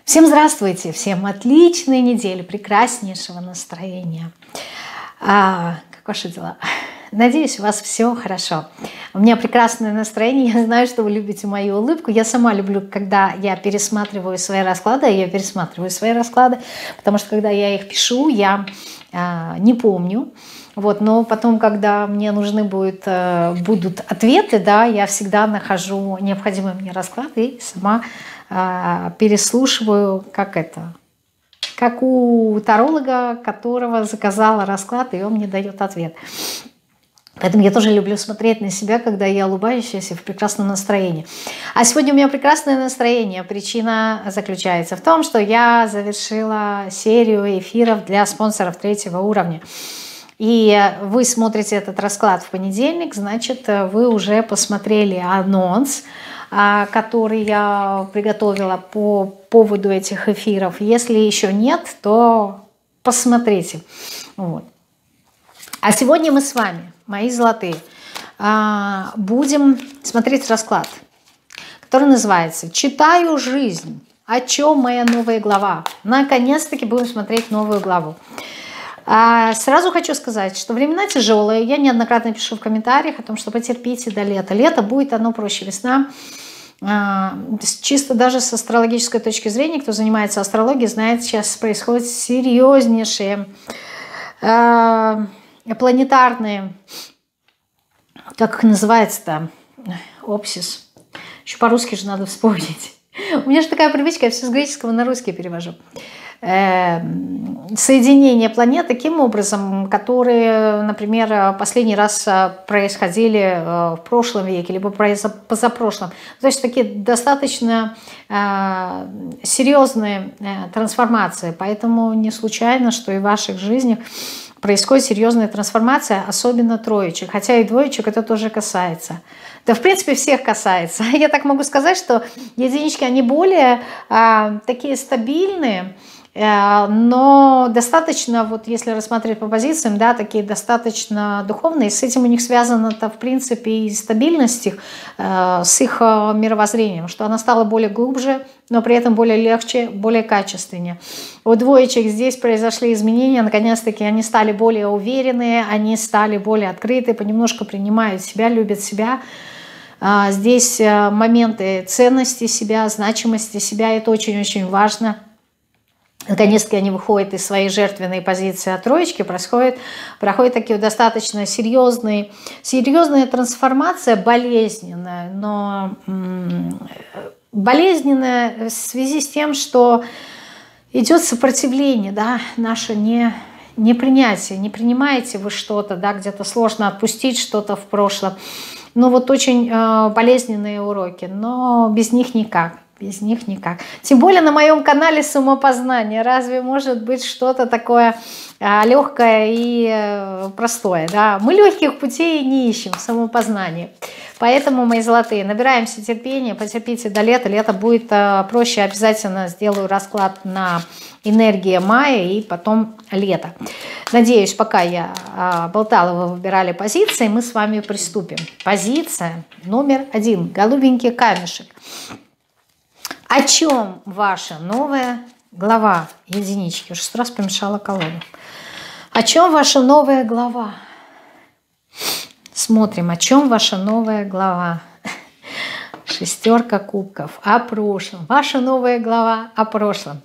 Всем здравствуйте, всем отличной недели, прекраснейшего настроения. Как ваши дела? Надеюсь, у вас все хорошо. У меня прекрасное настроение, я знаю, что вы любите мою улыбку. Я сама люблю, когда я пересматриваю свои расклады, потому что когда я их пишу, я не помню. Вот, но потом, когда мне нужны будут ответы, да, я всегда нахожу необходимый мне расклад и сама переслушиваю, как у таролога, которого заказала расклад, и он мне дает ответ. Поэтому я тоже люблю смотреть на себя, когда я улыбающаяся и в прекрасном настроении. А сегодня у меня прекрасное настроение. Причина заключается в том, что я завершила серию эфиров для спонсоров 3-го уровня. И вы смотрите этот расклад в понедельник, значит, вы уже посмотрели анонс, который я приготовила по поводу этих эфиров. Если еще нет, то посмотрите. Вот. А сегодня мы с вами, мои золотые, будем смотреть расклад, который называется «Читаю жизнь. О чем моя новая глава?». Наконец-таки будем смотреть новую главу. Сразу хочу сказать, что времена тяжелые. Я неоднократно пишу в комментариях о том, что потерпите до лета. Лето будет, оно проще, весна. Чисто даже с астрологической точки зрения, кто занимается астрологией, знает, сейчас происходят серьезнейшие планетарные, как их называется-то, опсис. Еще по-русски же надо вспомнить. У меня же такая привычка, я все с греческого на русский перевожу. Соединения планет таким образом, которые, например, последний раз происходили в прошлом веке, либо позапрошлом. То есть такие достаточно серьезные трансформации. Поэтому не случайно, что и в ваших жизнях происходит серьезная трансформация, особенно троечек. Хотя и двоечек это тоже касается. Да, в принципе, всех касается. Я так могу сказать, что единички, они более такие стабильные, но достаточно, вот если рассматривать по позициям, да, такие достаточно духовные. С этим у них связано-то, в принципе, и стабильность их, с их мировоззрением, что она стала более глубже, но при этом более легче, более качественнее. У двоечек здесь произошли изменения, наконец-таки они стали более уверенные, они стали более открыты, понемножку принимают себя, любят себя. Здесь моменты ценности себя, значимости себя, это очень-очень важно. Наконец-таки они выходят из своей жертвенной позиции от троечки, проходит такие достаточно серьезная трансформация, болезненная, но болезненная в связи с тем, что идет сопротивление, да, наше непринятие, не принимаете вы что-то, да, где-то сложно отпустить что-то в прошлом. Ну вот очень болезненные уроки, но без них никак. Без них никак. Тем более на моем канале самопознание. Разве может быть что-то такое легкое и простое? Да? Мы легких путей не ищем в самопознании. Поэтому, мои золотые, набираемся терпения, потерпите до лета. Лето будет проще. Обязательно сделаю расклад на энергии мая и потом лето. Надеюсь, пока я болтала, вы выбирали позиции, мы с вами приступим. Позиция номер 1. Голубенький камешек. О чем ваша новая глава? Единички. Уже 100 раз помешала колоду. О чем ваша новая глава? Смотрим, о чем ваша новая глава. 6 кубков. О прошлом. Ваша новая глава о прошлом.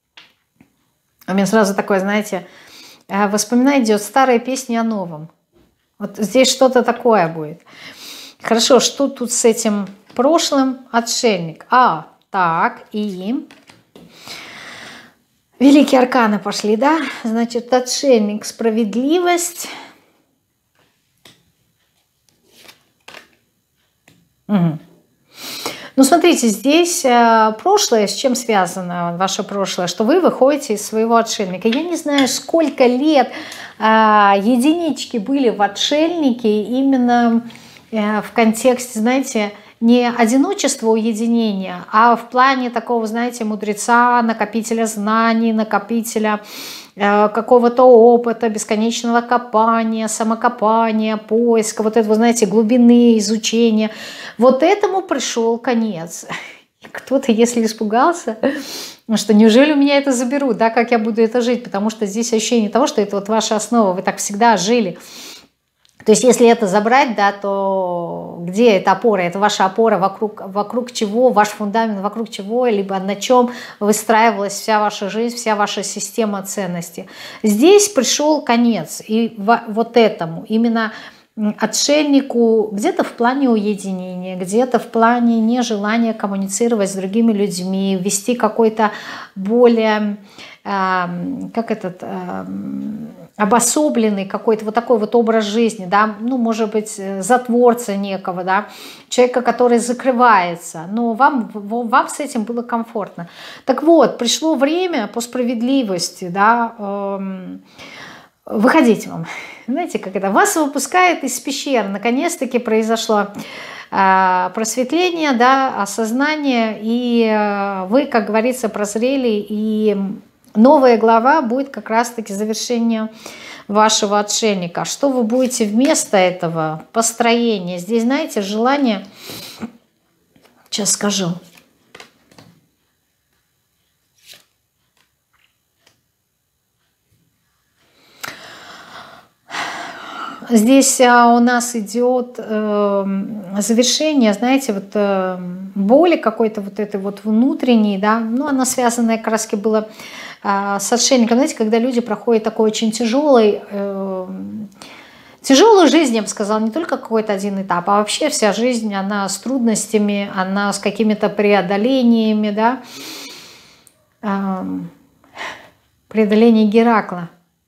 У меня сразу такое, знаете, воспоминание идет, старые песни о новом. Вот здесь что-то такое будет. Хорошо, что тут с этим прошлым? Отшельник. Так, и великие арканы пошли, да? Значит, отшельник, справедливость. Угу. Ну, смотрите, здесь прошлое, с чем связано ваше прошлое, что вы выходите из своего отшельника. Я не знаю, сколько лет единички были в отшельнике именно в контексте, знаете, не одиночество, уединения, а в плане такого, знаете, мудреца, накопителя знаний, накопителя какого-то опыта, бесконечного копания, самокопания, поиска, вот этого, знаете, глубины изучения. Вот этому пришел конец. И кто-то, если испугался, что неужели у меня это заберут, да, как я буду это жить, потому что здесь ощущение того, что это вот ваша основа, вы так всегда жили. То есть если это забрать, да, то где эта опора? Это ваша опора, вокруг чего, ваш фундамент, вокруг чего, либо на чем выстраивалась вся ваша жизнь, вся ваша система ценностей. Здесь пришел конец и вот этому, именно отшельнику, где-то в плане уединения, где-то в плане нежелания коммуницировать с другими людьми, вести какой-то более, обособленный какой-то вот такой вот образ жизни, да, ну, может быть, затворца некого, да, человека, который закрывается, но вам с этим было комфортно. Так вот, пришло время по справедливости, да, выходить вам. Знаете, как это? Вас выпускает из пещер. Наконец-таки произошло просветление, да, осознание, и вы, как говорится, прозрели, и новая глава будет как раз-таки завершение вашего отшельника. Что вы будете вместо этого? Построение. Здесь, знаете, желание... Сейчас скажу. Здесь у нас идет завершение, знаете, вот боли какой-то вот этой вот внутренней, да, ну, она связанная как раз была с отшельником. Знаете, когда люди проходят такой очень тяжелую жизнь, я бы сказала, не только какой-то один этап, а вообще вся жизнь, она с трудностями, она с какими-то преодолениями, да, преодоление Геракла.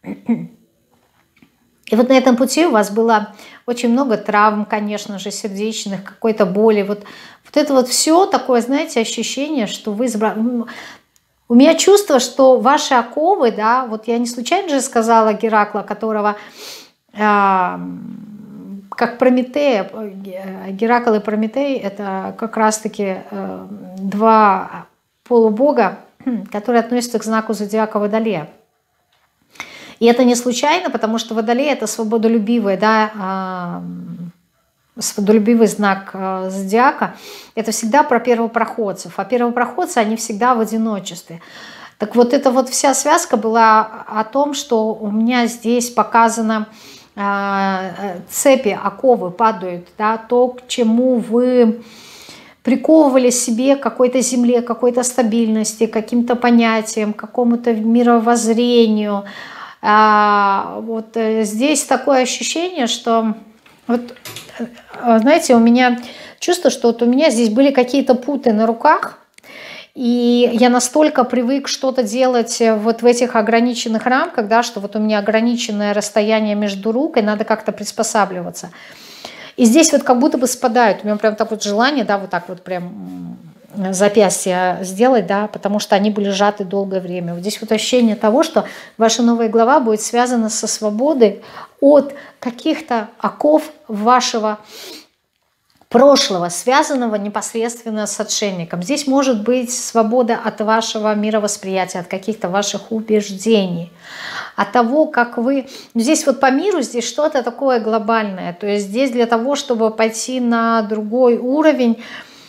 И вот на этом пути у вас было очень много травм, конечно же, сердечных, какой-то боли. Вот это вот все такое, знаете, ощущение, что вы... У меня чувство, что ваши оковы, да, вот я не случайно же сказала Геракла, которого, как Прометея, Геракл и Прометей, это как раз-таки два полубога, которые относятся к знаку зодиака Водолея. И это не случайно, потому что Водолей — это свободолюбивый, да, свободолюбивый знак зодиака. Это всегда про первопроходцев. А первопроходцы, они всегда в одиночестве. Так вот, эта вот вся связка была о том, что у меня здесь показано цепи, оковы падают, да, то, к чему вы приковывали себе, какой-то земле, какой-то стабильности, каким-то понятиям, какому-то мировоззрению. Вот здесь такое ощущение, что, вот, знаете, у меня чувство, что вот у меня здесь были какие-то путы на руках, и я настолько привык что-то делать вот в этих ограниченных рамках, да, что вот у меня ограниченное расстояние между рук, и надо как-то приспосабливаться. И здесь вот как будто бы спадают, у меня прям так вот желание, да, вот так вот прям... запястья сделать, да, потому что они были сжаты долгое время. Вот здесь вот ощущение того, что ваша новая глава будет связана со свободой от каких-то оков вашего прошлого, связанного непосредственно с отшельником. Здесь может быть свобода от вашего мировосприятия, от каких-то ваших убеждений, от того, как вы... Здесь вот по миру, здесь что-то такое глобальное. То есть здесь для того, чтобы пойти на другой уровень,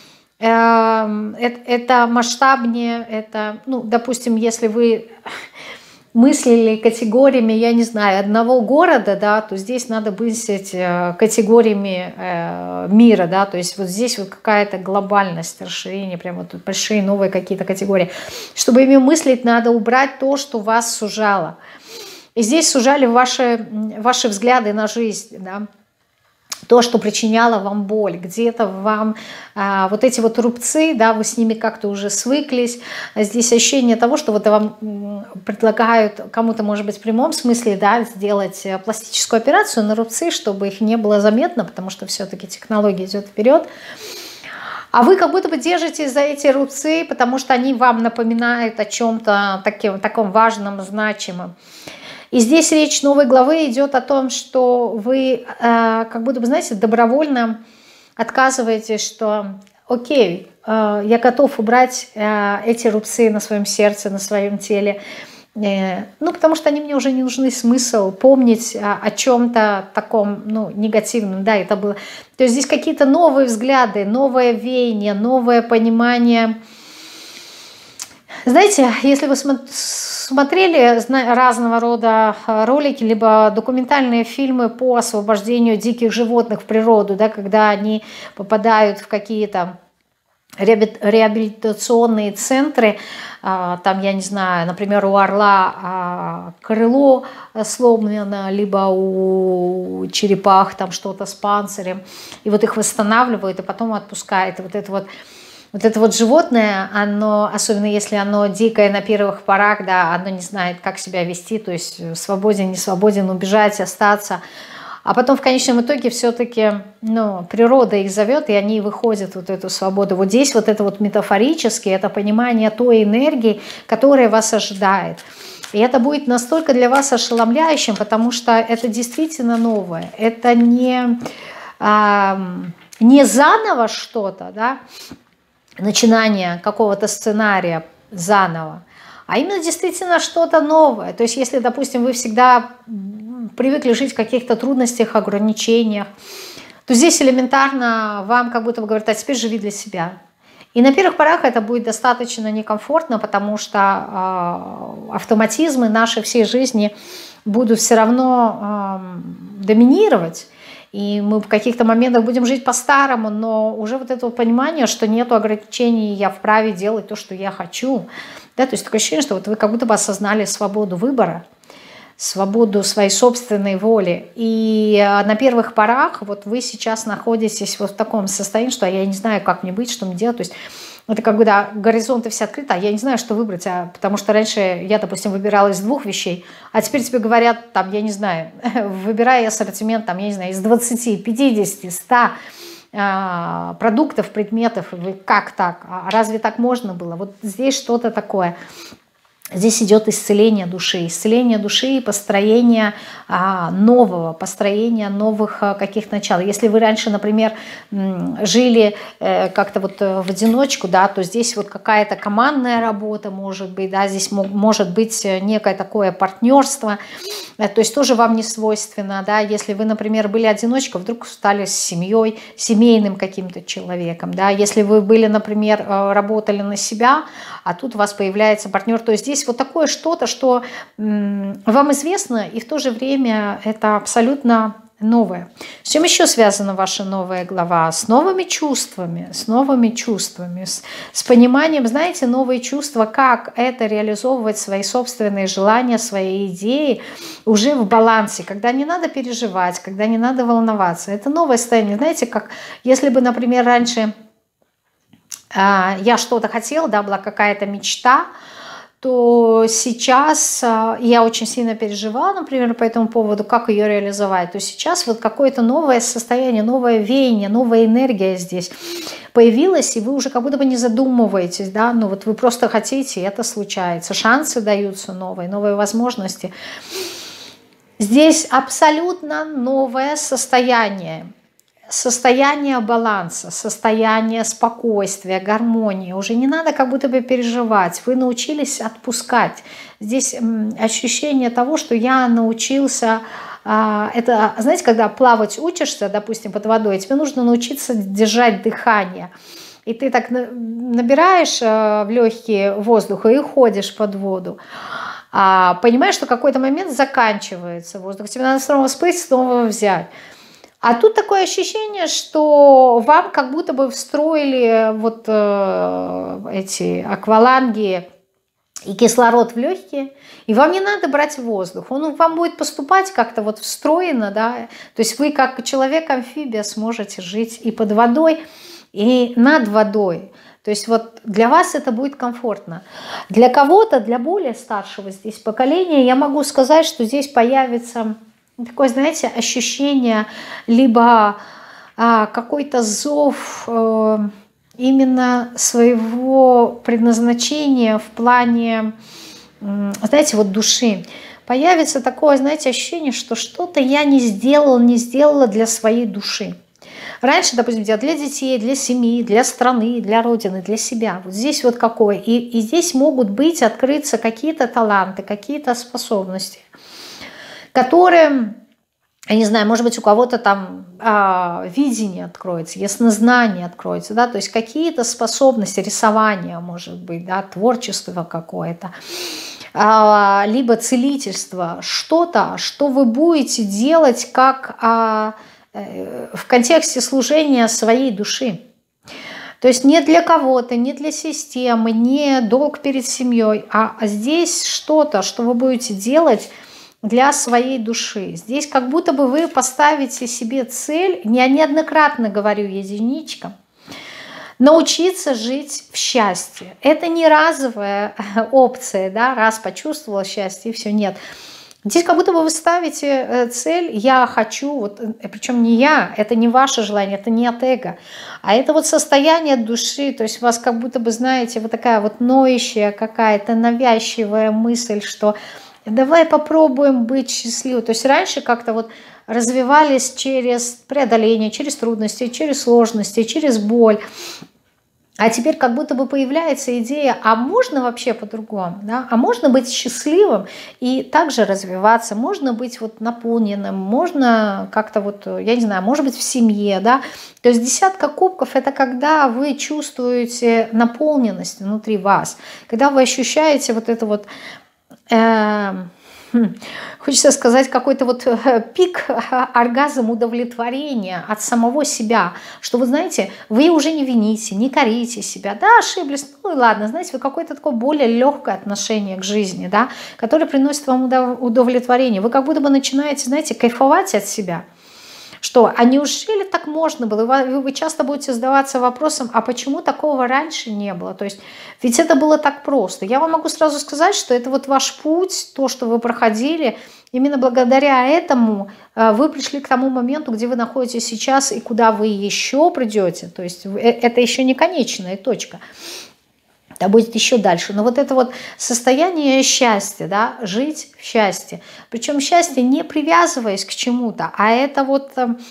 это масштабнее, это, ну, допустим, если вы мыслили категориями, я не знаю, одного города, да, то здесь надо мыслить категориями мира, да, то есть вот здесь вот какая-то глобальность, расширение, прям вот большие новые какие-то категории. Чтобы ими мыслить, надо убрать то, что вас сужало. И здесь сужали ваши взгляды на жизнь, да. То, что причиняло вам боль, где-то вам вот эти вот рубцы, да, вы с ними как-то уже свыклись. Здесь ощущение того, что вот вам предлагают кому-то, может быть, в прямом смысле, да, сделать пластическую операцию на рубцы, чтобы их не было заметно, потому что все-таки технология идет вперед. А вы как будто бы держитесь за эти рубцы, потому что они вам напоминают о чем-то таком важном, значимом. И здесь речь новой главы идет о том, что вы как будто бы, знаете, добровольно отказываетесь, что окей, я готов убрать эти рубцы на своем сердце, на своем теле. Ну, потому что они мне уже не нужны, смысл помнить о чем-то таком, ну, негативном, да, это было. То есть здесь какие-то новые взгляды, новое веяние, новое понимание. Знаете, если вы смотрели разного рода ролики, либо документальные фильмы по освобождению диких животных в природу, да, когда они попадают в какие-то реабилитационные центры, там, я не знаю, например, у орла крыло сломлено, либо у черепах там что-то с панцирем, и вот их восстанавливают, и потом отпускают. И вот это вот животное, оно, особенно если оно дикое на первых порах, да, оно не знает, как себя вести, то есть свободен, не свободен, убежать, остаться. А потом в конечном итоге все-таки, ну, природа их зовет, и они выходят вот эту свободу. Вот здесь вот это вот метафорически, это понимание той энергии, которая вас ожидает. И это будет настолько для вас ошеломляющим, потому что это действительно новое. Это не заново что-то, да, начинание какого-то сценария заново, а именно действительно что-то новое. То есть если, допустим, вы всегда привыкли жить в каких-то трудностях, ограничениях, то здесь элементарно вам как будто бы говорят: а теперь живи для себя. И на первых порах это будет достаточно некомфортно, потому что автоматизмы нашей всей жизни будут все равно доминировать. И мы в каких-то моментах будем жить по-старому, но уже вот это понимание, что нет ограничений, я вправе делать то, что я хочу. Да, то есть такое ощущение, что вот вы как будто бы осознали свободу выбора, свободу своей собственной воли. И на первых порах вот вы сейчас находитесь вот в таком состоянии, что я не знаю, как мне быть, что мне делать. То есть это когда горизонты все открыты, а я не знаю, что выбрать, потому что раньше я, допустим, выбирала из 2 вещей, а теперь тебе говорят, там, я не знаю, выбирай ассортимент, там, я не знаю, из 20, 50, 100 продуктов, предметов. Как так? А разве так можно было? Вот здесь что-то такое. Здесь идет исцеление души и построение нового, построение новых каких-то начал. Если вы раньше, например, жили как-то вот в одиночку, да, то здесь вот какая-то командная работа может быть, да, здесь может быть некое такое партнерство, то есть тоже вам не свойственно, да, если вы, например, были одиночкой, вдруг стали с семьей, семейным каким-то человеком, да, если вы были, например, работали на себя, а тут у вас появляется партнер, то есть здесь вот такое что-то, что вам известно, и в то же время это абсолютно новое. С чем еще связана ваша новая глава? С новыми чувствами, с пониманием, знаете, новые чувства, как это реализовывать свои собственные желания, свои идеи уже в балансе, когда не надо переживать, когда не надо волноваться. Это новое состояние. Знаете, как если бы, например, раньше я что-то хотела, да, была какая-то мечта, то сейчас я очень сильно переживала, например, по этому поводу, как ее реализовать. То сейчас вот какое-то новое состояние, новое веяние, новая энергия здесь появилась, и вы уже как будто бы не задумываетесь, да, но вот вы просто хотите, и это случается. Шансы даются новые возможности. Здесь абсолютно новое состояние баланса, состояние спокойствия, гармонии. Уже не надо как будто бы переживать. Вы научились отпускать. Здесь ощущение того, что я научился... Это, знаете, когда плавать учишься, допустим, под водой, тебе нужно научиться держать дыхание. И ты так набираешь в легкие воздуха и ходишь под воду. Понимаешь, что какой-то момент заканчивается воздух. Тебе надо снова всплыть, снова взять. А тут такое ощущение, что вам как будто бы встроили вот эти акваланги и кислород в легкие, и вам не надо брать воздух. Он вам будет поступать как-то вот встроено, да. То есть вы как человек-амфибия сможете жить и под водой, и над водой. То есть вот для вас это будет комфортно. Для кого-то, для более старшего здесь поколения, я могу сказать, что здесь появится... такое, знаете, ощущение, либо какой-то зов именно своего предназначения в плане, знаете, вот души. Появится такое, знаете, ощущение, что что-то я не сделала для своей души. Раньше, допустим, делать для детей, для семьи, для страны, для родины, для себя. Вот здесь вот какое. И здесь могут быть, открыться какие-то таланты, какие-то способности, которые, я не знаю, может быть, у кого-то там видение откроется, яснознание откроется, да, то есть какие-то способности, рисования, может быть, да, творчество какое-то, либо целительство, что-то, что вы будете делать как в контексте служения своей души. То есть не для кого-то, не для системы, не долг перед семьей, а здесь что-то, что вы будете делать для своей души. Здесь как будто бы вы поставите себе цель, я неоднократно говорю единичкам, научиться жить в счастье. Это не разовая опция, да, раз почувствовала счастье и все, нет. Здесь как будто бы вы ставите цель «я хочу», вот, причем не я, это не ваше желание, это не от эго, а это вот состояние души, то есть у вас как будто бы, знаете, вот такая вот ноющая какая-то навязчивая мысль, что давай попробуем быть счастливым. То есть раньше как-то вот развивались через преодоление, через трудности, через сложности, через боль. А теперь как будто бы появляется идея, а можно вообще по-другому, да? А можно быть счастливым и также развиваться, можно быть вот наполненным, можно как-то вот, я не знаю, может быть в семье, да? То есть десятка кубков – это когда вы чувствуете наполненность внутри вас, когда вы ощущаете вот это вот, хочется сказать, какой-то вот пик, оргазм удовлетворения от самого себя, что вы знаете, вы уже не вините, не корите себя, да, ошиблись, ну и ладно, знаете, вы какое-то такое более легкое отношение к жизни, да, которое приносит вам удовлетворение, вы как будто бы начинаете, знаете, кайфовать от себя. Что, а неужели так можно было? Вы часто будете задаваться вопросом, а почему такого раньше не было? То есть, ведь это было так просто. Я вам могу сразу сказать, что это вот ваш путь, то, что вы проходили, именно благодаря этому вы пришли к тому моменту, где вы находитесь сейчас и куда вы еще придете. То есть, это еще не конечная точка. Да будет еще дальше. Но вот это вот состояние счастья, да, жить в счастье. Причем счастье не привязываясь к чему-то, а это вот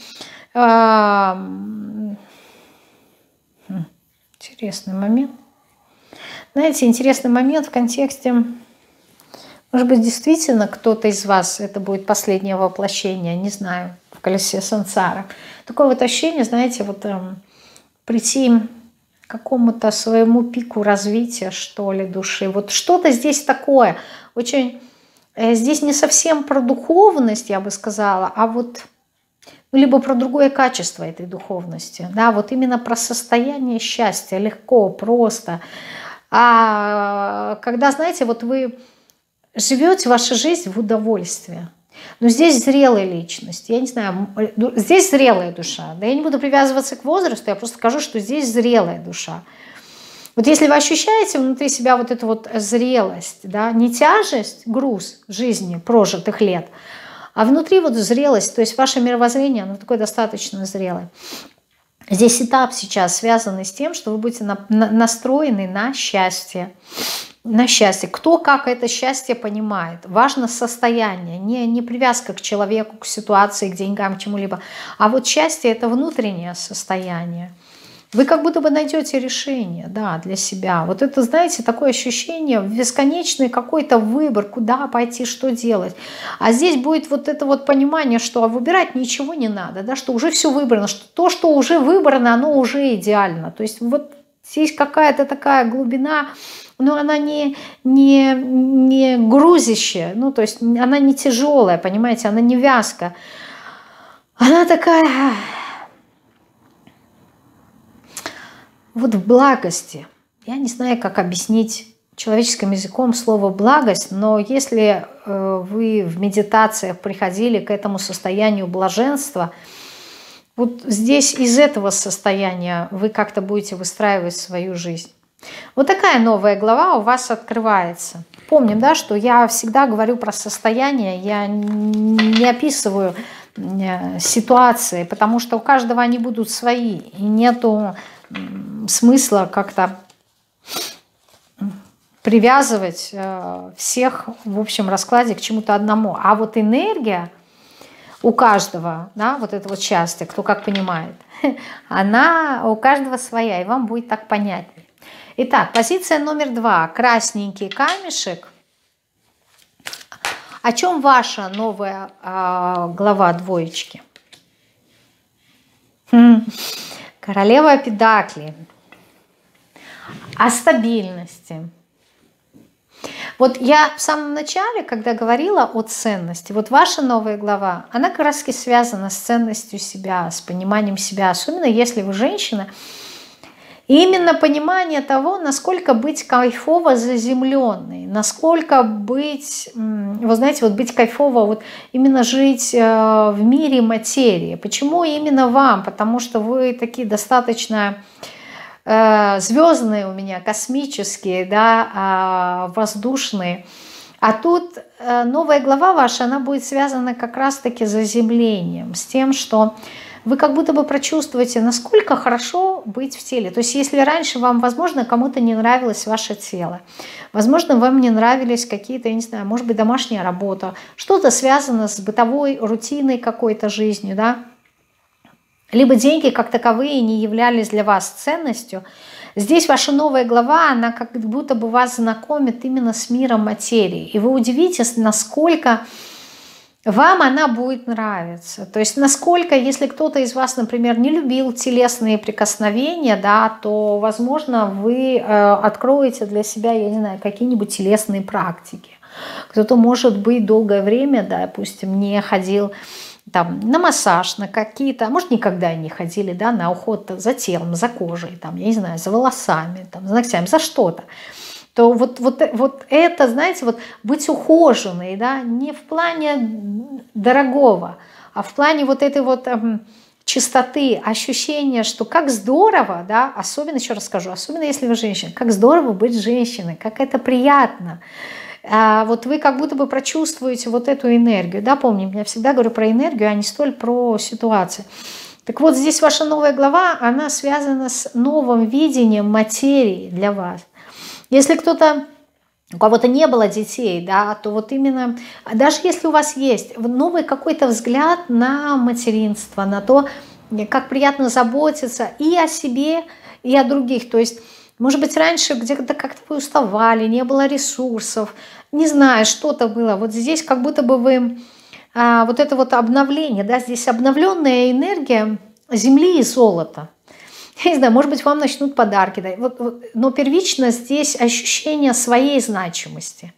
интересный момент. Знаете, интересный момент в контексте, может быть, действительно кто-то из вас, это будет последнее воплощение, не знаю, в колесе сансара. Такое вот ощущение, знаете, вот прийти к какому-то своему пику развития, что ли, души. Вот что-то здесь такое, очень, здесь не совсем про духовность, я бы сказала, а вот, ну, либо про другое качество этой духовности, да, вот именно про состояние счастья, легко, просто. А когда, знаете, вот вы живете вашу жизнь в удовольствии, но здесь зрелая личность, я не знаю, здесь зрелая душа. Да я не буду привязываться к возрасту, я просто скажу, что здесь зрелая душа. Вот если вы ощущаете внутри себя вот эту вот зрелость, да, не тяжесть, груз жизни прожитых лет, а внутри вот зрелость, то есть ваше мировоззрение, оно такое достаточно зрелое. Здесь этап сейчас связанный с тем, что вы будете настроены на счастье. На счастье. Кто как это счастье понимает. Важно состояние, не привязка к человеку, к ситуации, к деньгам, к чему-либо. А вот счастье – это внутреннее состояние. Вы как будто бы найдете решение, да, для себя. Вот это, знаете, такое ощущение, бесконечный какой-то выбор, куда пойти, что делать. А здесь будет вот это вот понимание, что выбирать ничего не надо, да, что уже все выбрано, что то, что уже выбрано, оно уже идеально. То есть вот здесь какая-то такая глубина, но она не грузящая, ну, то есть она не тяжелая, понимаете, она не вязкая. Она такая вот в благости. Я не знаю, как объяснить человеческим языком слово «благость», но если вы в медитациях приходили к этому состоянию блаженства, вот здесь из этого состояния вы как-то будете выстраивать свою жизнь. Вот такая новая глава у вас открывается. Помним, да, что я всегда говорю про состояние, я не описываю ситуации, потому что у каждого они будут свои, и нету смысла как-то привязывать всех в общем раскладе к чему-то одному. А вот энергия, у каждого, да, вот это вот счастье, кто как понимает, она у каждого своя, и вам будет так понятнее. Итак, позиция номер 2. Красненький камешек. О чем ваша новая глава двоечки? Королева Педаклей. О стабильности. Вот я в самом начале, когда говорила о ценности, вот ваша новая глава, она как раз и связана с ценностью себя, с пониманием себя, особенно если вы женщина. И именно понимание того, насколько быть кайфово заземленной, насколько быть, вы знаете, вот быть кайфово, вот именно жить в мире материи. Почему именно вам? Потому что вы такие достаточно звездные у меня, космические, да, воздушные. А тут новая глава ваша, она будет связана как раз-таки с заземлением, с тем, что вы как будто бы прочувствуете, насколько хорошо быть в теле. То есть если раньше вам, возможно, кому-то не нравилось ваше тело, возможно, вам не нравились какие-то, я не знаю, может быть, домашняя работа, что-то связано с бытовой рутиной какой-то жизнью, да, либо деньги как таковые не являлись для вас ценностью, здесь ваша новая глава, она как будто бы вас знакомит именно с миром материи. И вы удивитесь, насколько вам она будет нравиться. То есть насколько, если кто-то из вас, например, не любил телесные прикосновения, да, то, возможно, вы откроете для себя, я не знаю, какие-нибудь телесные практики. Кто-то, может быть, долгое время, допустим, не ходил там, на массаж, на какие-то, а может, никогда не ходили, да, на уход за телом, за кожей, там, я не знаю, за волосами, там, за ногтями, за что-то. То вот это, знаете, вот быть ухоженной, да, не в плане дорогого, а в плане вот этой вот чистоты, ощущения, что как здорово, да, особенно, еще раз скажу, особенно если вы женщина, как здорово быть женщиной, как это приятно. Вот вы как будто бы прочувствуете вот эту энергию. Да, помните, я всегда говорю про энергию, а не столь про ситуацию. Так вот, здесь ваша новая глава, она связана с новым видением материи для вас. Если кто-то, у кого-то не было детей, да, то вот именно, даже если у вас есть новый какой-то взгляд на материнство, на то, как приятно заботиться и о себе, и о других. То есть, может быть, раньше где-то как-то вы уставали, не было ресурсов, не знаю, что-то было. Вот здесь как будто бы вы, вот это вот обновление, да, здесь обновленная энергия земли и золота. Я не знаю, может быть, вам начнут подарки. Да, но первично здесь ощущение своей значимости.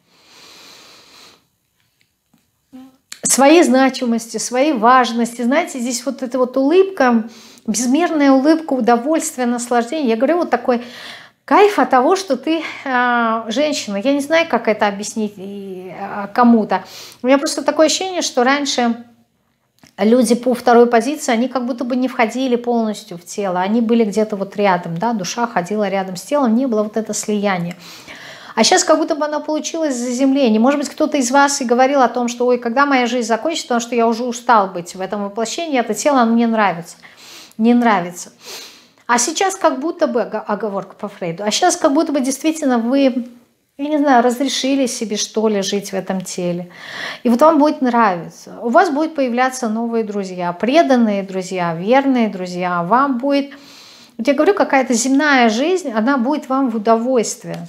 Своей значимости, своей важности. Знаете, здесь вот эта вот улыбка, безмерная улыбка, удовольствие, наслаждение. Я говорю, вот такой кайф от того, что ты женщина. Я не знаю, как это объяснить кому-то. У меня просто такое ощущение, что раньше люди по второй позиции, они как будто бы не входили полностью в тело. Они были где-то вот рядом, да, душа ходила рядом с телом, не было вот это слияние. А сейчас как будто бы оно получилось заземление. Может быть, кто-то из вас и говорил о том, что ой, когда моя жизнь закончится, потому что я уже устал быть в этом воплощении, это тело мне нравится. Не нравится. А сейчас как будто бы, оговорка по Фрейду, а сейчас как будто бы действительно вы, я не знаю, разрешили себе, что ли, жить в этом теле. И вот вам будет нравиться. У вас будут появляться новые друзья, преданные друзья, верные друзья. Вам будет, вот я говорю, какая-то земная жизнь, она будет вам в удовольствие.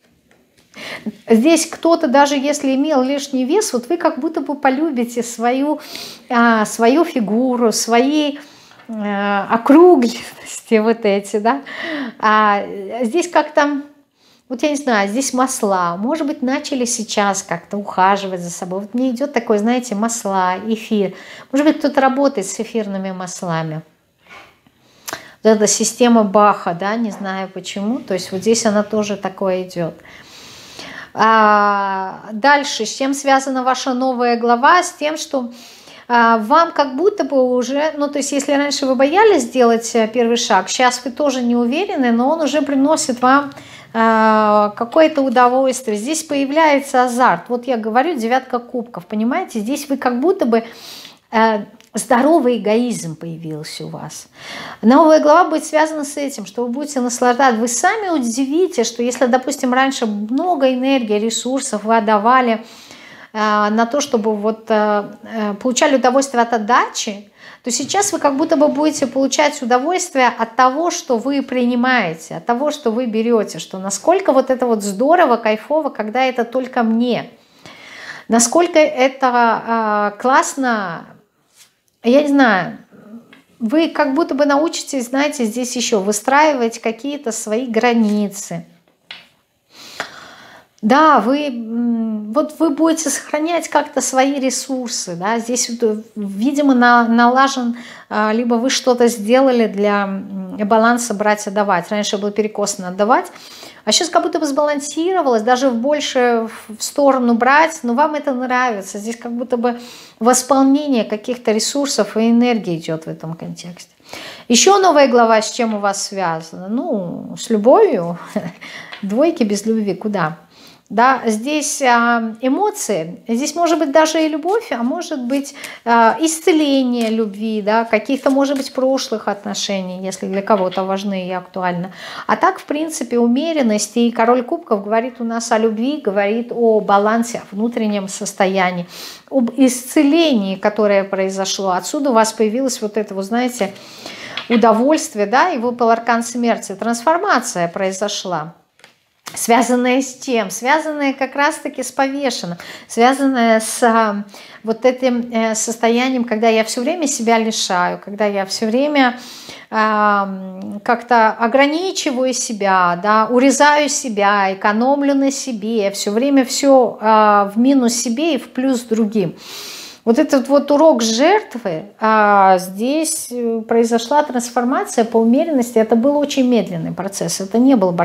Здесь кто-то, даже если имел лишний вес, вот вы как будто бы полюбите свою фигуру, свои округлости вот эти, да. Здесь как-то, вот я не знаю, здесь масла, может быть, начали сейчас как-то ухаживать за собой. Вот мне идет такое, знаете, масла, эфир. Может быть, кто-то работает с эфирными маслами. Вот эта система Баха, да, не знаю почему. То есть вот здесь она тоже такое идет. Дальше, с чем связана ваша новая глава? С тем, что вам как будто бы уже, ну то есть если раньше вы боялись сделать первый шаг, сейчас вы тоже не уверены, но он уже приносит вам какое-то удовольствие. Здесь появляется азарт. Вот я говорю, 9 кубков, понимаете? Здесь вы как будто бы здоровый эгоизм появился у вас. Новая глава будет связана с этим, что вы будете наслаждаться. Вы сами удивитесь, что если, допустим, раньше много энергии, ресурсов вы отдавали на то, чтобы вот получали удовольствие от отдачи, то сейчас вы как будто бы будете получать удовольствие от того, что вы принимаете, от того, что вы берете, что насколько вот это вот здорово, кайфово, когда это только мне, насколько это классно, я не знаю, вы как будто бы научитесь, знаете, здесь еще выстраивать какие-то свои границы. Да, вы будете сохранять как-то свои ресурсы, да, здесь, видимо, налажен, либо вы что-то сделали для баланса брать-отдавать. Раньше было перекосно отдавать, а сейчас как будто бы сбалансировалось, даже больше в сторону брать, но вам это нравится. Здесь как будто бы восполнение каких-то ресурсов и энергии идет в этом контексте. Еще новая глава с чем у вас связана? Ну, с любовью. Двойки без любви куда? Да, здесь эмоции, здесь может быть даже и любовь, а может быть исцеление любви, да, каких-то, может быть, прошлых отношений, если для кого-то важны и актуальны. А так, в принципе, умеренность, и король кубков говорит у нас о любви, говорит о балансе, о внутреннем состоянии, об исцелении, которое произошло. Отсюда у вас появилось вот это, вы знаете, удовольствие, да, и выпал аркан смерти, трансформация произошла. Связанная с тем, связанная как раз-таки с повешенным, связанная с вот этим состоянием, когда я все время себя лишаю, когда я все время как-то ограничиваю себя, да, урезаю себя, экономлю на себе, все время все в минус себе и в плюс другим. Вот этот вот урок жертвы, здесь произошла трансформация по умеренности. Это был очень медленный процесс, это не был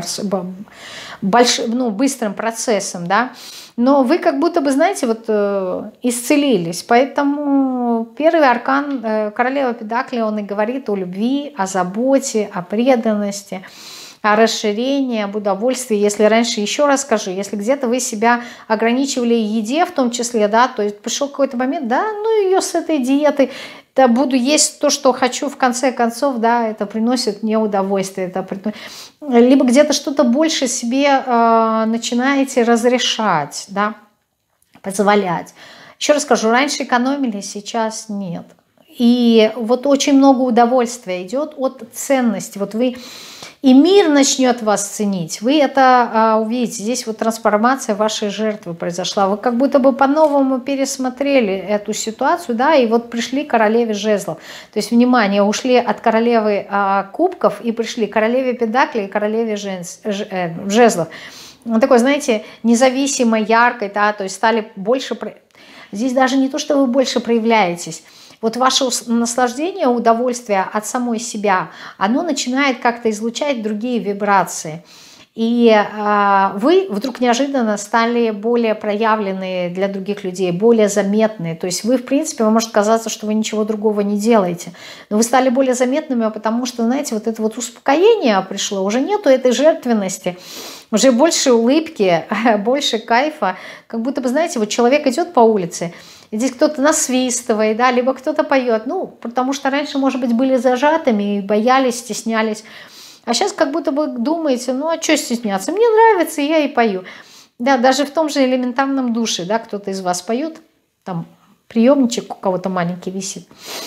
быстрым процессом, да. Но вы как будто бы, знаете, вот исцелились. Поэтому первый аркан королева Педаклей, он и говорит о любви, о заботе, о преданности, о расширении, об удовольствии. Если раньше, еще раз скажу, если где-то вы себя ограничивали в еде в том числе, да, то есть пришел какой-то момент, да, ну ее с этой диетой, да, буду есть то, что хочу, в конце концов, да, это приносит мне удовольствие. Либо где-то что-то больше себе начинаете разрешать, да, позволять. Еще раз скажу, раньше экономили, сейчас нет. И вот очень много удовольствия идет от ценности. Вот вы, и мир начнет вас ценить. Вы это увидите. Здесь вот трансформация вашей жертвы произошла. Вы как будто бы по-новому пересмотрели эту ситуацию, да, и вот пришли к королеве жезлов. То есть, внимание, ушли от королевы кубков и пришли к королеве педаклей и королеве жезлов. Такой, знаете, независимо, яркой, да, то есть стали больше... Здесь даже не то, что вы больше проявляетесь. Вот ваше наслаждение, удовольствие от самой себя, оно начинает как-то излучать другие вибрации. И вы вдруг неожиданно стали более проявленные для других людей, более заметные. То есть вы, в принципе, вам может казаться, что вы ничего другого не делаете. Но вы стали более заметными, потому что, знаете, вот это вот успокоение пришло. Уже нету этой жертвенности, уже больше улыбки, больше кайфа. Как будто бы, знаете, вот человек идет по улице, и здесь кто-то насвистывает, да, либо кто-то поет. Ну, потому что раньше, может быть, были зажатыми и боялись, стеснялись. А сейчас как будто бы думаете, ну а что стесняться? Мне нравится, я и пою. Да, даже в том же элементарном душе, да, кто-то из вас поет, там приемничек у кого-то маленький висит,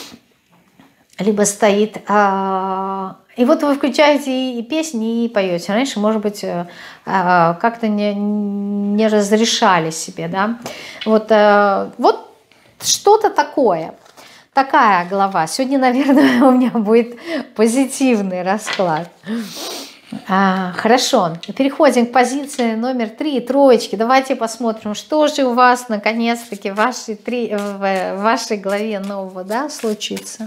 либо стоит. И вот вы включаете и песни, и поете. Раньше, может быть, как-то не разрешали себе, да. Вот что-то такое. Такая глава. Сегодня, наверное, у меня будет позитивный расклад. Хорошо. Переходим к позиции номер 3, троечки. Давайте посмотрим, что же у вас, наконец-таки, в вашей главе нового, да, случится.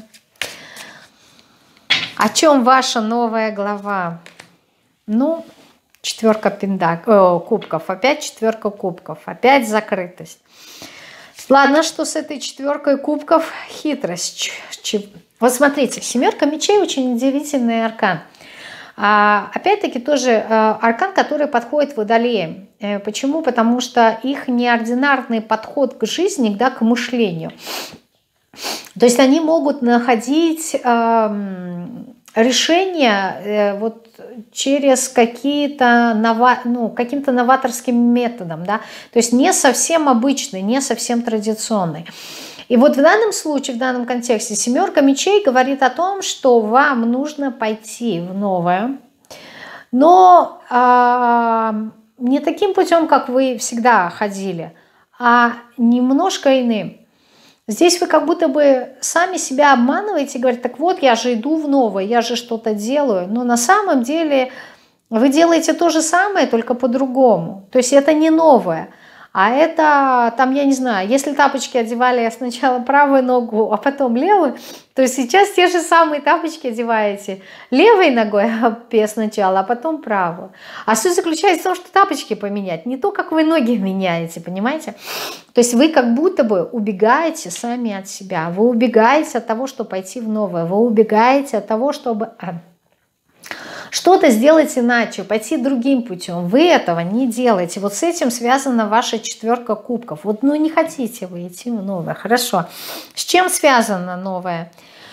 О чем ваша новая глава? Ну, четверка кубков. Опять четверка кубков. Опять закрытость. Ладно, что с этой четверкой кубков? Хитрость. Вот смотрите, семерка мечей очень удивительный аркан. Опять-таки тоже аркан, который подходит водолеям. Почему? Потому что их неординарный подход к жизни, да, к мышлению. То есть они могут находить решение вот через какие-то каким-то новаторским методом, да, то есть не совсем обычный, не совсем традиционный. И вот в данном случае, в данном контексте семерка мечей говорит о том, что вам нужно пойти в новое, но не таким путем, как вы всегда ходили, а немножко иным. Здесь вы как будто бы сами себя обманываете и говорите, так вот, я же иду в новое, я же что-то делаю. Но на самом деле вы делаете то же самое, только по-другому. То есть это не новое. А это, там, я не знаю, если тапочки одевали я сначала правую ногу, а потом левую, то сейчас те же самые тапочки одеваете левой ногой сначала, а потом правую. А суть заключается в том, что тапочки поменять, не то, как вы ноги меняете, понимаете? То есть вы как будто бы убегаете сами от себя, вы убегаете от того, чтобы пойти в новое, вы убегаете от того, чтобы что-то сделать иначе, пойти другим путем. Вы этого не делаете. Вот с этим связана ваша четверка кубков. Вот, ну, не хотите вы идти в новое. Хорошо. С чем связано новое?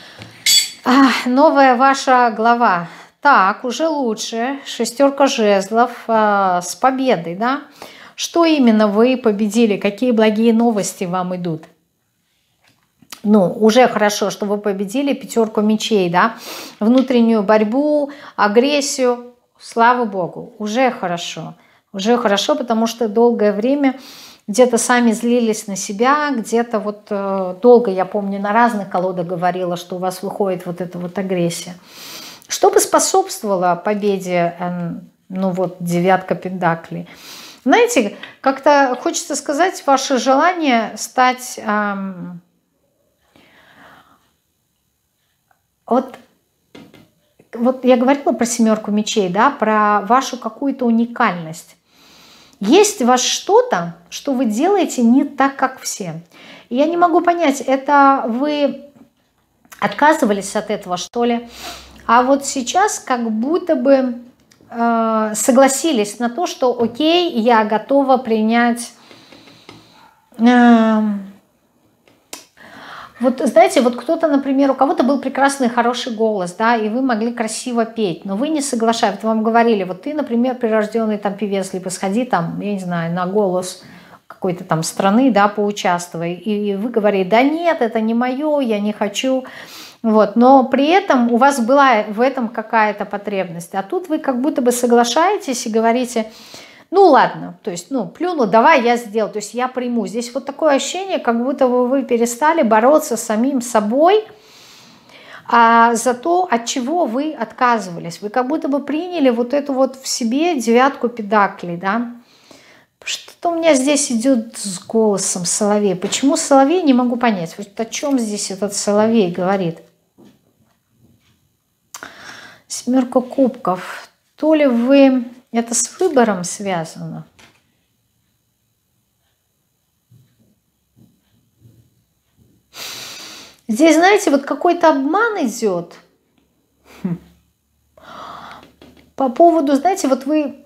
Новая ваша глава. Так, уже лучше. Шестерка жезлов с победой, да? Что именно вы победили? Какие благие новости вам идут? Ну, уже хорошо, что вы победили пятерку мечей, да, внутреннюю борьбу, агрессию, слава богу, уже хорошо, потому что долгое время где-то сами злились на себя, где-то вот долго, я помню, на разных колодах говорила, что у вас выходит вот эта вот агрессия. Что бы способствовало победе, ну вот, девятка пентаклей? Знаете, как-то хочется сказать, ваше желание стать... Вот я говорила про семерку мечей, да, про вашу какую-то уникальность. Есть у вас что-то, что вы делаете не так, как все. И я не могу понять, это вы отказывались от этого, что ли? А вот сейчас как будто бы согласились на то, что окей, я готова принять... Вот знаете, вот кто-то, например, у кого-то был прекрасный, хороший голос, да, и вы могли красиво петь, но вы не соглашаетесь. Вот вам говорили, вот ты, например, прирожденный там певец, либо сходи там, я не знаю, на голос какой-то там страны, да, поучаствуй. И вы говорите, да нет, это не мое, я не хочу. Вот, но при этом у вас была в этом какая-то потребность. А тут вы как будто бы соглашаетесь и говорите... Ну ладно, то есть, ну, плюну, давай я сделаю, то есть я приму. Здесь вот такое ощущение, как будто вы перестали бороться с самим собой за то, от чего вы отказывались. Вы как будто бы приняли вот эту вот в себе девятку пентаклей, да. Что-то у меня здесь идет с голосом соловей. Почему соловей, не могу понять. Вот о чем здесь этот соловей говорит. Семерка кубков. То ли вы... Это с выбором связано. Здесь, знаете, вот какой-то обман идет. По поводу, знаете, вот вы...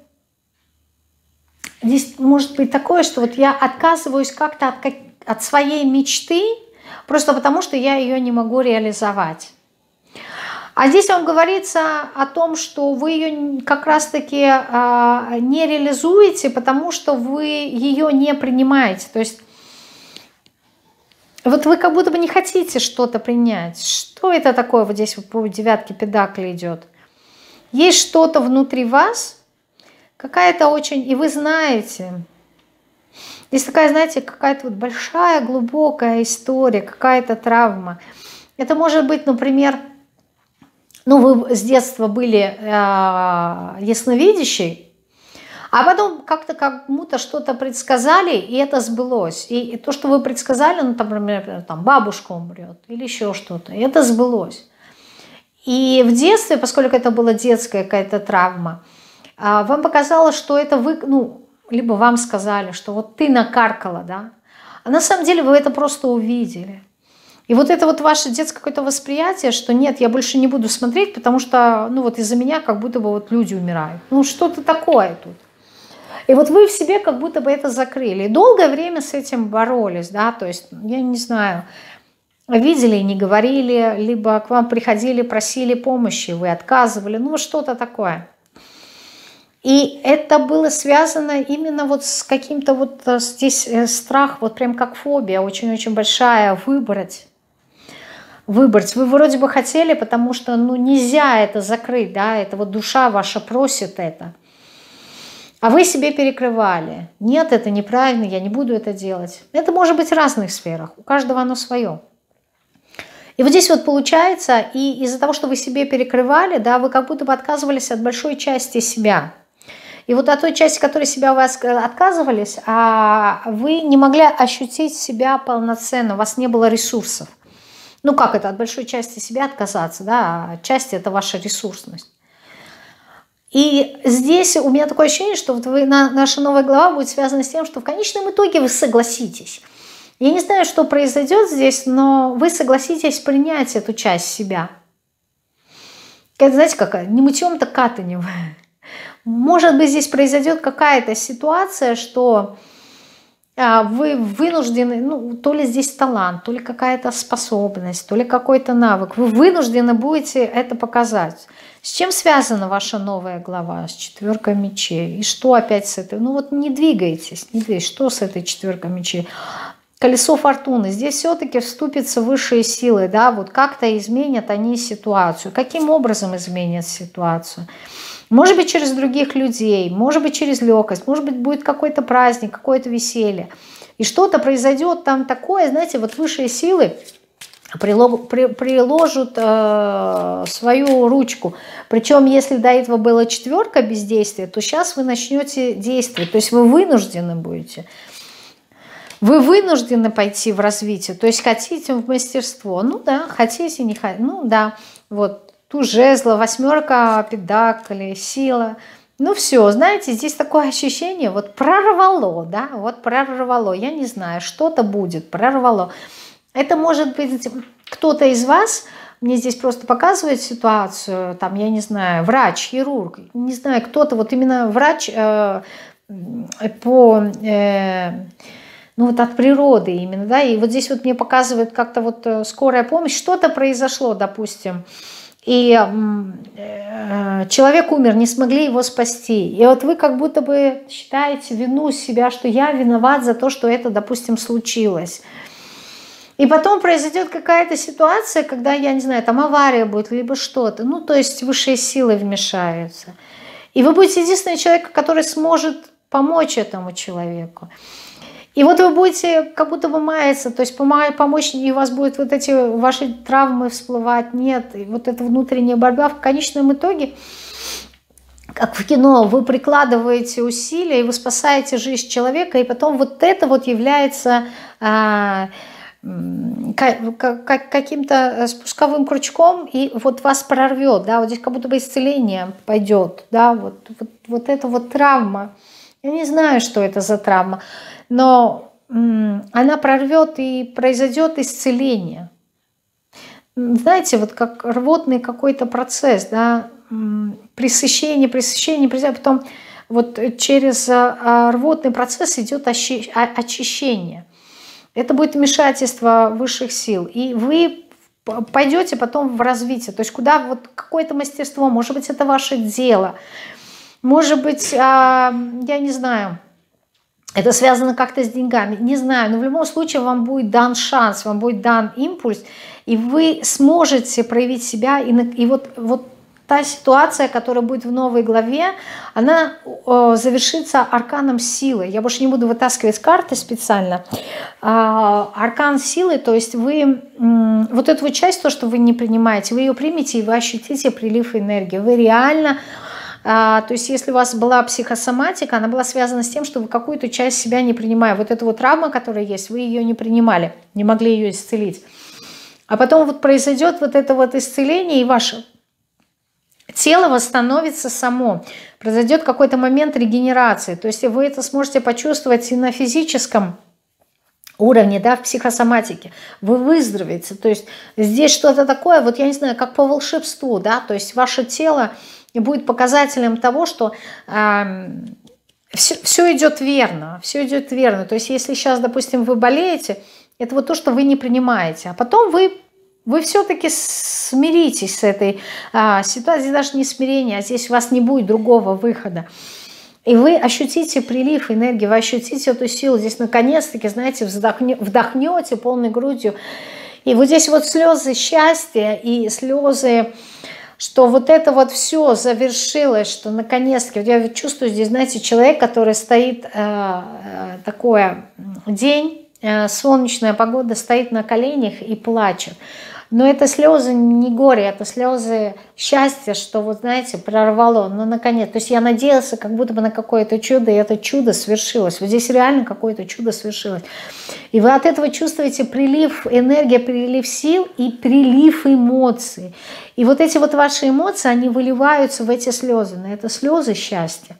Здесь может быть такое, что вот я отказываюсь как-то от своей мечты, просто потому что я ее не могу реализовать. А здесь вам говорится о том, что вы ее как раз-таки не реализуете, потому что вы ее не принимаете. То есть вот вы как будто бы не хотите что-то принять. Что это такое? Вот здесь вот по девятке пентаклей идет. Есть что-то внутри вас, какая-то очень... И вы знаете... Здесь такая, знаете, какая-то вот большая, глубокая история, какая-то травма. Это может быть, например... Ну, вы с детства были ясновидящей, а потом как-то кому-то что-то предсказали, и это сбылось. И то, что вы предсказали, ну, там, например, там, бабушка умрет или еще что-то, это сбылось. И в детстве, поскольку это была детская какая-то травма, вам показалось, что это вы, ну, либо вам сказали, что вот ты накаркала, да, а на самом деле вы это просто увидели. И вот это вот ваше детское какое-то восприятие, что нет, я больше не буду смотреть, потому что, ну вот из-за меня как будто бы вот люди умирают. Ну что-то такое тут. И вот вы в себе как будто бы это закрыли. И долгое время с этим боролись, да, то есть, я не знаю, видели и не говорили, либо к вам приходили, просили помощи, вы отказывали, ну что-то такое. И это было связано именно вот с каким-то вот здесь страх, вот прям как фобия, очень-очень большая, выбрать. Вы вроде бы хотели, потому что ну, нельзя это закрыть, да, это вот душа ваша просит это. А вы себе перекрывали. Нет, это неправильно, я не буду это делать. Это может быть в разных сферах, у каждого оно свое. И вот здесь вот получается, и из-за того, что вы себе перекрывали, да, вы как будто бы отказывались от большой части себя. И вот от той части, которой себя вы отказывались, вы не могли ощутить себя полноценно, у вас не было ресурсов. Ну как это, от большой части себя отказаться, да, часть это ваша ресурсность. И здесь у меня такое ощущение, что вот наша новая глава будет связана с тем, что в конечном итоге вы согласитесь. Я не знаю, что произойдет здесь, но вы согласитесь принять эту часть себя. Это, знаете, как не мытьем, так катанем. Может быть, здесь произойдет какая-то ситуация, что вы вынуждены, ну, то ли здесь талант, то ли какая-то способность, то ли какой-то навык. Вы вынуждены будете это показать. С чем связана ваша новая глава? С 4 мечей. И что опять с этой? Ну вот не двигайтесь, не двигайтесь. Что с этой 4 мечей? Колесо фортуны. Здесь все-таки вступятся высшие силы, да, вот как-то изменят они ситуацию. Каким образом изменят ситуацию? Может быть, через других людей, может быть, через легкость, может быть, будет какой-то праздник, какое-то веселье. И что-то произойдет там такое, знаете, вот высшие силы приложат свою ручку. Причем, если до этого была 4 бездействия, то сейчас вы начнете действовать. То есть вы вынуждены будете. Вы вынуждены пойти в развитие. То есть хотите в мастерство. Ну да, хотите, не хотите. Ну да, вот. Туз жезлов, 8 педаклей, сила. Ну все, знаете, здесь такое ощущение, вот прорвало, да, вот прорвало. Я не знаю, что-то будет, прорвало. Это может быть кто-то из вас, мне здесь просто показывает ситуацию, там, я не знаю, врач, хирург, не знаю, кто-то, вот именно врач ну вот от природы именно, да, и вот здесь вот мне показывает как-то вот скорая помощь, что-то произошло, допустим, и человек умер, не смогли его спасти. И вот вы как будто бы считаете вину себя, что я виноват за то, что это, допустим, случилось. И потом произойдет какая-то ситуация, когда, я не знаю, там авария будет, либо что-то. Ну, то есть высшие силы вмешаются. И вы будете единственный человек, который сможет помочь этому человеку. И вот вы будете как будто бы маяться, то есть помочь, и у вас будут вот эти ваши травмы всплывать, нет, и вот эта внутренняя борьба. В конечном итоге, как в кино, вы прикладываете усилия, и вы спасаете жизнь человека, и потом вот это вот является каким-то спусковым крючком, и вот вас прорвет, да, вот здесь как будто бы исцеление пойдет, да, вот это вот травма. Я не знаю, что это за травма, но она прорвет и произойдет исцеление. Знаете, вот как рвотный какой-то процесс, да, пресыщение, потом вот через рвотный процесс идет очищение. Это будет вмешательство высших сил, и вы пойдете потом в развитие, то есть куда вот какое-то мастерство, может быть, это ваше дело, может быть, я не знаю, это связано как-то с деньгами, не знаю, но в любом случае вам будет дан шанс, вам будет дан импульс, и вы сможете проявить себя, и вот та ситуация, которая будет в новой главе, она завершится арканом силы. Я больше не буду вытаскивать карты специально. Аркан силы, то есть вы вот эту вот часть, то, что вы не принимаете, вы ее примете, и вы ощутите прилив энергии. Вы реально, то есть если у вас была психосоматика, она была связана с тем, что вы какую-то часть себя не принимаете. Вот эта вот травма, которая есть, вы ее не принимали, не могли ее исцелить. А потом вот произойдет вот это вот исцеление, и ваше тело восстановится само. Произойдет какой-то момент регенерации. То есть вы это сможете почувствовать и на физическом уровне, да, в психосоматике. Вы выздоровеете. То есть здесь что-то такое, вот я не знаю, как по волшебству, да, то есть ваше тело будет показателем того, что все идет верно, все идет верно. То есть если сейчас, допустим, вы болеете, Это вот то, что вы не принимаете. А потом вы все-таки смиритесь с этой ситуацией. Здесь даже не смирение, а здесь у вас не будет другого выхода. И вы ощутите прилив энергии, вы ощутите эту силу. Здесь наконец-таки, знаете, вдохнете полной грудью. И вот здесь вот слезы счастья и слезы, что вот это вот все завершилось, что наконец-таки, вот я чувствую здесь, знаете, человек, который стоит, такой день, солнечная погода, стоит на коленях и плачет. Но это слезы не горе, это слезы счастья, что вот, знаете, прорвало, ну, наконец. То есть я надеялся как будто бы на какое-то чудо, и это чудо свершилось. Вот здесь реально какое-то чудо свершилось. И вы от этого чувствуете прилив энергии, прилив сил и прилив эмоций. И вот эти вот ваши эмоции, они выливаются в эти слезы, на это слезы счастья.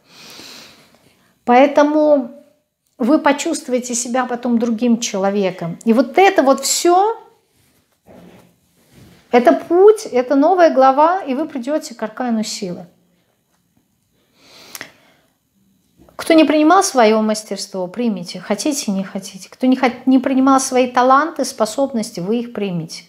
Поэтому вы почувствуете себя потом другим человеком. И вот это вот все... Это путь, это новая глава, и вы придете к аркану силы. Кто не принимал свое мастерство, примите. Хотите, не хотите. Кто не принимал свои таланты, способности, вы их примите.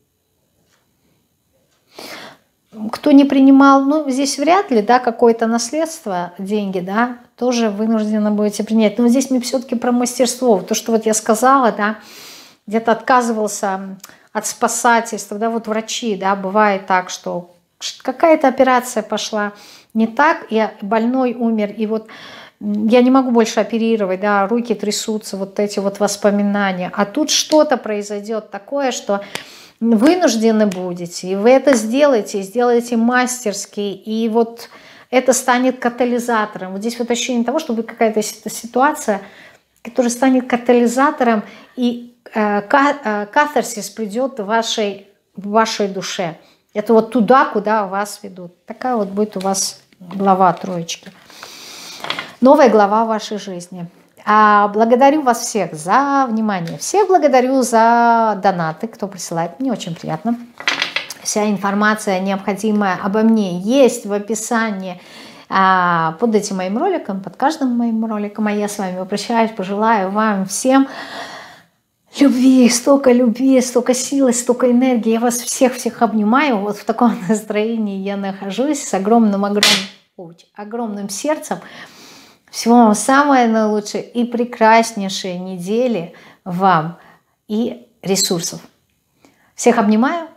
Кто не принимал, ну, здесь вряд ли, да, какое-то наследство, деньги, да, тоже вынуждены будете принять. Но здесь мы все-таки про мастерство. То, что вот я сказала, да, где-то отказывался от спасательства, да, вот врачи, да, бывает так, что какая-то операция пошла не так, и больной умер, и вот я не могу больше оперировать, да, руки трясутся, вот эти вот воспоминания, а тут что-то произойдет такое, что вынуждены будете, и вы это сделаете мастерски, и вот это станет катализатором. Вот здесь вот ощущение того, что будет какая-то ситуация, которая станет катализатором, и катарсис придет в вашей душе. Это вот туда, куда вас ведут. Такая вот будет у вас глава троечки. Новая глава вашей жизни. Благодарю вас всех за внимание. Всех благодарю за донаты, кто присылает. Мне очень приятно. Вся информация необходимая обо мне есть в описании под этим моим роликом, под каждым моим роликом. А я с вами прощаюсь, пожелаю вам всем любви, столько силы, столько энергии. Я вас всех обнимаю. Вот в таком настроении я нахожусь с огромным сердцем. Всего вам самое наилучшее и прекраснейшей недели вам и ресурсов. Всех обнимаю.